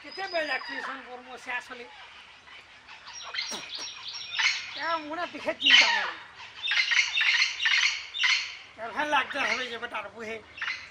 कितने बेला ट्यूशन पर मो से आसले क्या मुना दिखे चिंता नहीं क्या भल लगता है ये बता रहा है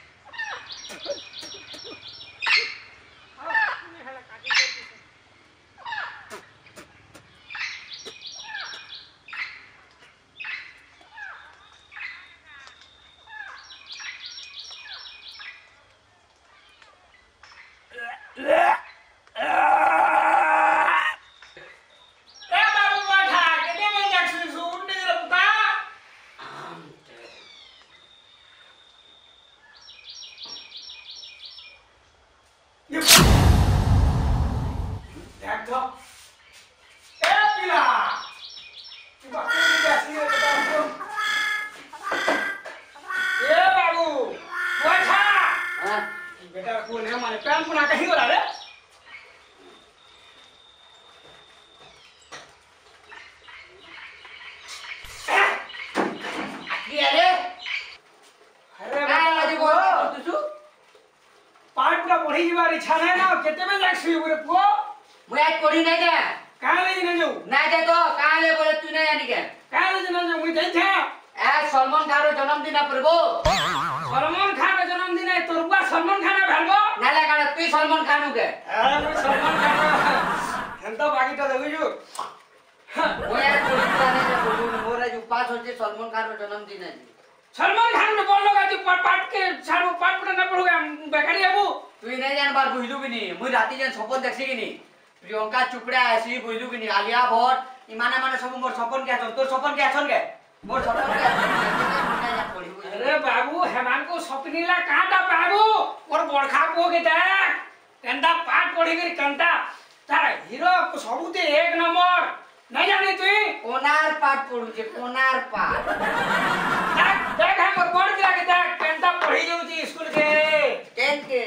प्रियंका चुपड़ा ऐसी बुझलु कि नहीं आलिया भट्ट इमाने माने सब मोर सपन के छन तोर सपन के छन के मोर सपन के अरे बाबू हेमान को सपनीला काटा बाबू और बड़खा को के देख कंदा पाठ पढ़ी के कंदा तार हीरो को सबुते एक नंबर नहीं जाने तू कोनार पाठ पढ़ू जे कोनार पाठ देख देख हम बड़ के आगे देख कंदा पढ़ी जाऊ जी स्कूल के 10 के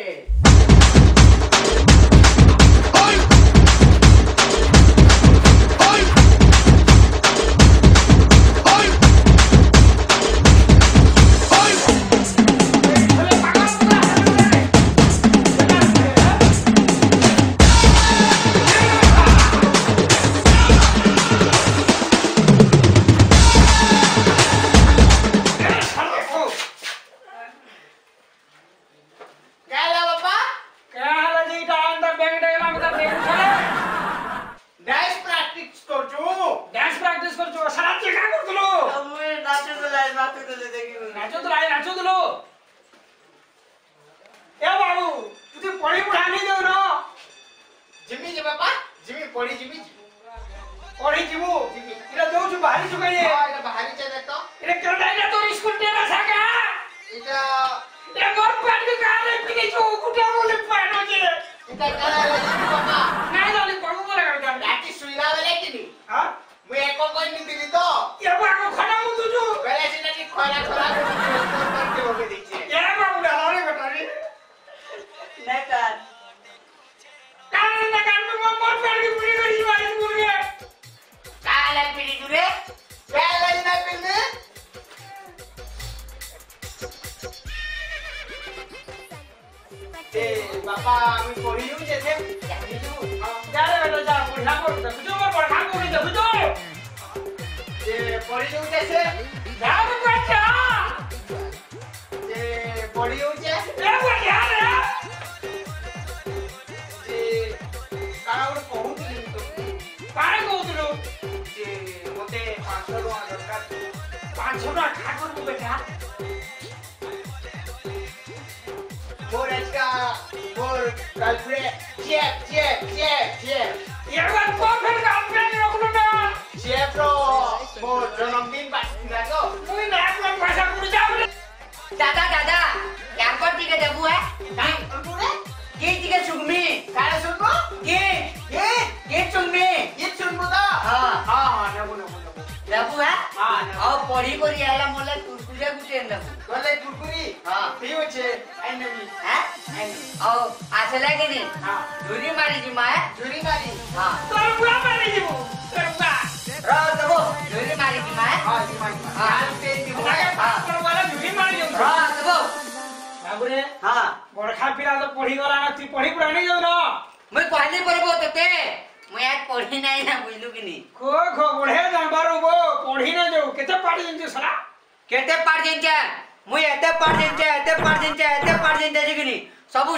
मैं कहली परबो तते मैं आज पढ़ी नहीं ना बुझलु कि नहीं खो बढ़े जानबारो वो पढ़ी न जाऊ केते पाड़ी जंजे सला केते पाड़ जेंचे मुई एते पाड़ जेंचे कि नहीं सब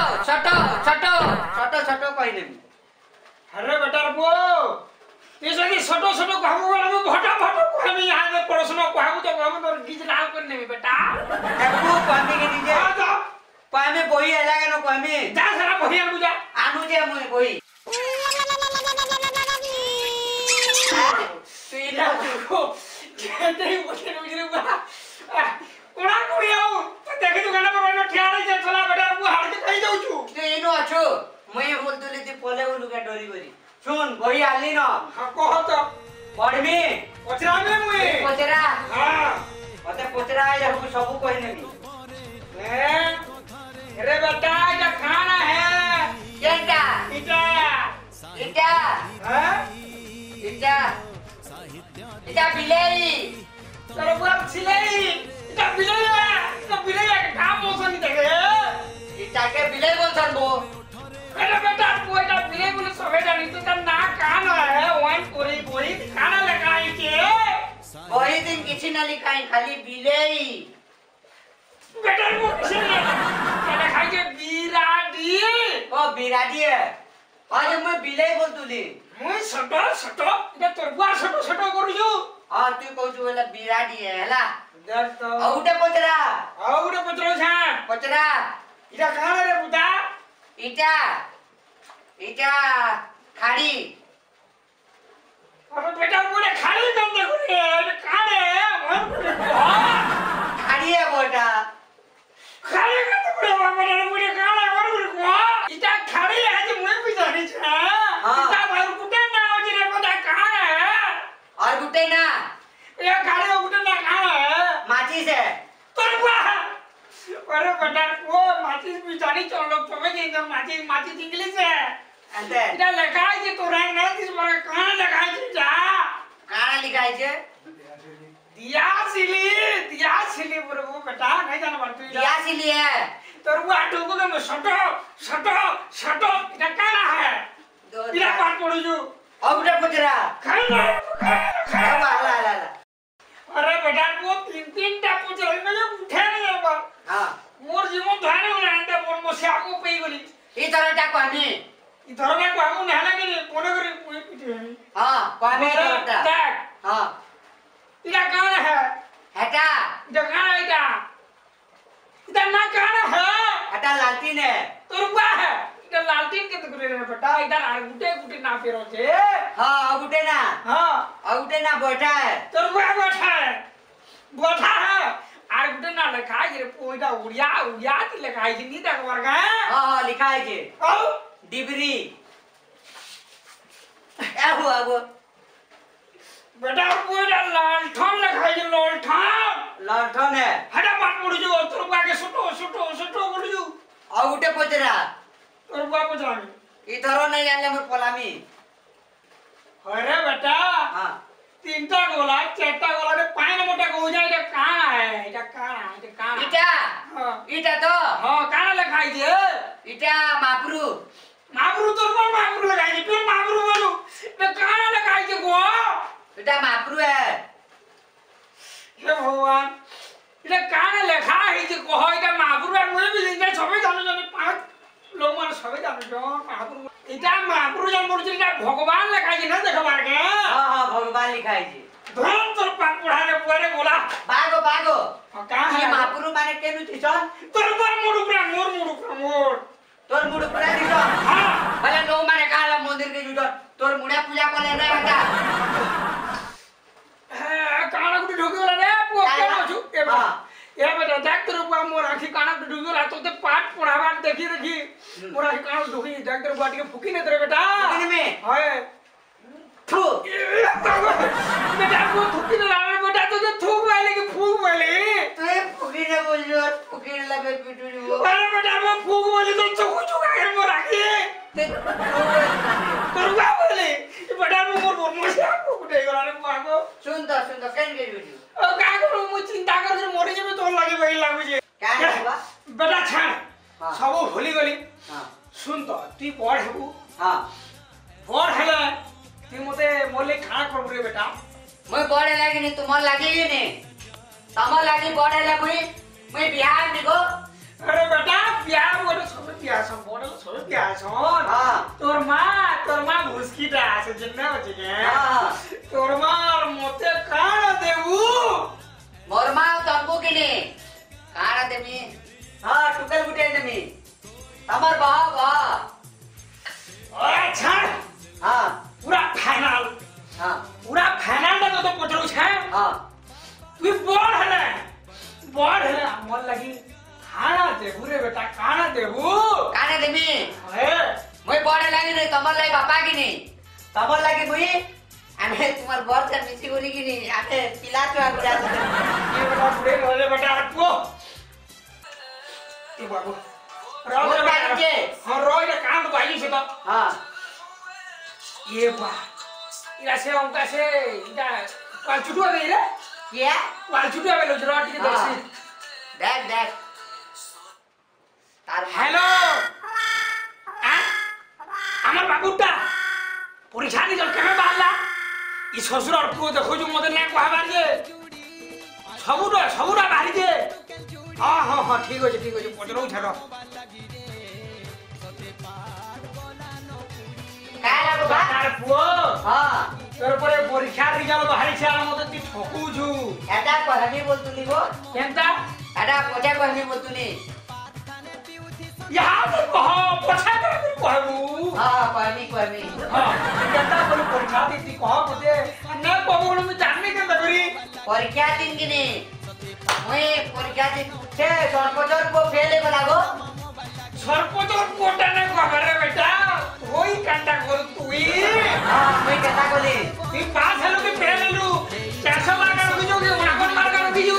छोटो कहि देबी अरे बेटा वो ये सभी छोटो कहबो वाला में भटा कहमी यहां में पड़ोसनो कहबो तो कहबो तोर गीत लाल कर नेबी बेटा एकू कहमी के दीजे हां जा कहमी बोही एलागे न कहमी जा सारा बही आनु जे मुई बोही सीधा देखो कहते ही बोले मुझे बा कोड़ा कोड़ियाओ तो देखि तो गाना पर ठियारे जे चला बेटा वो हार के कहि जाऊ छु तू इनो अछु मैं बोल तुले ती पोले बोलू के डोरी गरी सुन बोही आली न हां कह तो पढ़मी पचरा में मुई पचरा हां मते पचरा आइ सब कहि नेबी अरे बेटा ये खाना है केटा इटा हैं इटा बिलेरी चलो पूरा छिलेई इटा बिलेई के काम मौसम नहीं देखे इटा के बिलेरी बोल सन बो अरे बेटा वो इटा बिलेई बोले सबे जानी तो तब ना कान है वन कोरी खाना लगाई के वही दिन किसी न लिखाई खाली बिलेई बेटा वो किसी ने क्या लिखाई के बिराडी ओ बिराडी है आज मैं बिलेई बोल तुली मुई सटो इटा तोरबुआ सटो करू छु हां तू कहू छु वाला बिराडी है हला देख तो औटे पचरा छा पचरा इटा खाना रे बुदा इटा खाड़ी अरे बेटा बोले खाड़ी कर दे रे खाड़े खाड़ी है बोटा खाड़ी कर दे रे बाबा मुझे खाड़ा और को इटा खाड़ी आज मुझे भी जानी छा इटा बाहर कुटे ना हो रे बता कहां है और गुटे ना ये खाड़ी गुटे ना कहां है माची से तोरबा अरे बेटा वो माचिस भी जानी चल लोग तुम्हें जे एकदम माचिस इंग्लिश है अंते इटा लगाई जे तो रंग ना दिस बार कहां लगाई जे जा काना लिखाई छे दिया सिली बोले वो बेटा नहीं जाना पड़ती दिया सिली है तोर वो आटो को में सटो इटा काना है इटा पाट पड़ू छु औटे पचरा खाई ना ला अरे बेटा वो तीन टा पूछे में जो उठे नहीं अब हां मोर जीवन धाने हो अंदर मोर मसिया को पेई गली ई तरटा कहनी ई धरना को हम नहला के कोने करे कोई पीटे हां कहनी तरटा देख हां इटा कहां है हटा इटा कहां है इटा ना कहां है हटा लालटीन है तोरबा है इटा लालटीन के तो रे बेटा इधर आ गुटे ना फेरो छे हां औटे ना बैठा है तोरबा बैठा है आर गुटे ना लिखाई रे पोइडा उड़िया ती लिखाई छी नी देख वर्गा हां लिखाई छे औ डिबरी आबो बेटा पोइडा लालठन लिखाई छी लालठन है हटा बात मुड़ जो तोरबा के सुटो मुड़ जो औटे पचरा तोरबा पजामी इधरो नहीं आले मैं पलामी अरे बेटा हां तीनटा गोला चारटा गोला रे पानी मोटा को हो जाए इटा कहां है इटा हां इटा तो हां कहां लिखाई छे इटा मापरू तोरबा मापरू लगाई छी फिर मापरू बोलू मैं कहां लगाई छे गो इटा मापरू है हे भगवान इटा कहां लिखा है जे कहो इटा मापरू है मुझे भी जिंदा सबे जानो पांच लोग माने सबे जानो जो मापरू इटा मापरू जन मोर इटा भगवान लिखाई छी ना देखबार के हां भगवान लिखाई छी धन तोर पान पढ़ाने पुआरे बोला बागो कहां है मापरू माने केनु थिसन तोरबा मोर तोर मुड़ पूरा दिसो हां भले नो माने काला मंदिर के जुटो तोर मुड़ा पूजा करले रे बेटा काना गुडी ढोकी वाला रे पो के छु ए बेटा देख तोरबा मोर आखी काना गुडी ढोकी वाला तो ते पाठ पढ़ावा देखी मोर आखी काना ढोकी देख तोर बाटी के फुकी ने तेरे बेटा फुकी में हाय थू बेटा को फुकी ने लावे बेटा तो थूक वाले की फूक वाले तू फुकी ने बोल जो फुकी ने लबे पिटू जो अरे बेटा मैं फूक वाली तो चुका के मोर आखी ते तोरबा बोले बेटा मोर मसिया को उठे गला रे बाबू सुन तो केन के वीडियो ओ का करू मु चिंता कर मोरे जे तो लागे भाई लागु जे क्या हुआ बेटा छाड़ सब भूली गली हां सुन तो तू बड़ हेबू हाँ बड़ हेले तू मते मोले खाना कर रे बेटा मुई बड़े लागी नहीं तुम लागी नहीं तम लागी बड़े ला मुई बिहार निको अरे बेटा बियाह बोले सब बियाह सम बोले सब बियाह सम हाँ तोर मां भुसकीटा আছে जिन्ना बचे हाँ तोर मां मते खाना देबू मोर माँ तंबू की नहीं काना देमी हाँ टुकल बुटे देमी तमर बहा अच्छा हाँ पूरा फाइनल ना तो पटरू छे हाँ तू बड़ है मन लगी खाना देबू रे बेटा खाना देबू काना देमी अरे मुई बड़े लागी नहीं तमर लागी बापा की नहीं तमर लागी मुई आमे तुम्हार बर से मिसी गुनी की नहीं आमे पिला चुआ गुड़ा ये बेटा बुढ़े रे बेटा हटो ये बाबू रोज बात के हां रोज काम तो भाई से तो हाँ ये बा इला से उनका से इटा पाल छुटवा गई रे क्या पाल छुटवा बेलो जरा टिके दर्शी देख तार हेलो আমার বাবুটা পরীক্ষা রেজাল্ট কেমন বাড়লা ই শ্বশুর আর পুরো দেখো যে মদের না কহাবার যে সবুরা বাড়ি যে হ্যাঁ ঠিক আছে পচরও ছাড়ো काय लागो बा তার পুয়ো हाँ তারপরে পরীক্ষার রেজাল্ট বাড়িছে আর মতে তুই ঠকুছু এটা কহানি বলতুনি গো কেনটা এটা পচা কহানি বলতুনি ইহা তো কহ পছা করে কহবু हाँ कहानी हां কেনটা বলি পরীক্ষা দিতি কহ মতে না কবুল আমি জানি কেন করি परीक्षा दिन की नहीं मुई परीक्षा दिन से सरपंच को फेले बना गो সর্বতর কোটা না কহরে বেটা ওই কান্ডা কর তুই हाँ मुई कहता बोली তুই পাস হলো কি ফেল হলো 400 মার্ক আর কিছু কি 49 মার্ক আর কিছু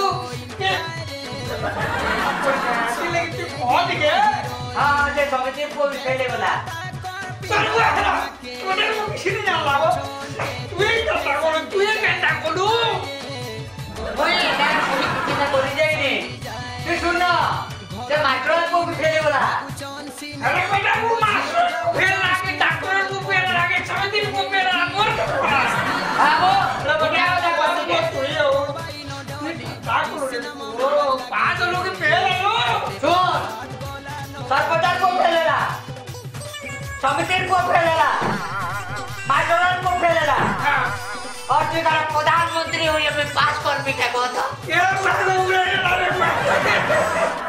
পরীক্ষা দিলে তুই কহ দিকে हाँ से समिति को फेले बना চলবো হলো তোদের মুখ ছিনে না লাগো তুই কান্ডা কর তুই কান্ডা করু मुई ना मुई किसी ने बोली जाए नहीं तू सुनो से मास्टर को भी फेले बना আরে বেটা ও মাস্টার ফেল লাগে ডাক্তার কো ফেল লাগে সমিতি কো ফেল লাগে মোর हाँ वो क्या होता है তুই ও তুই তা করো রে ও পাঁচ লোক ফেল হলো सुन सरपंच को फेलेला समिति को फेलेला मास्टर को फेलेला হ্যাঁ और जो प्रधानमंत्री हुई हमें पास कर भी क्या कहता ये सारे उड़े